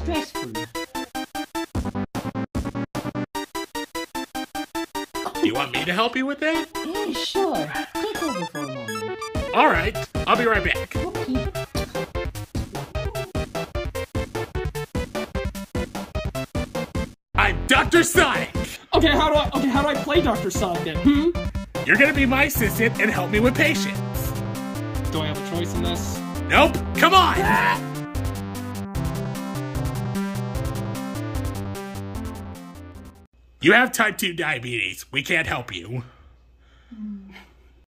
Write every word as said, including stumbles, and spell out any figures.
best for you. You want me to help you with that? Yeah, sure. Take over for a moment. All right, I'll be right back. Okay. I'm Doctor Sonic. Okay, how do I? Okay, how do I play Doctor Sonic then? Hmm. You're gonna be my assistant and help me with patients. Do I have a choice in this? Nope. Come on. You have type two diabetes. We can't help you.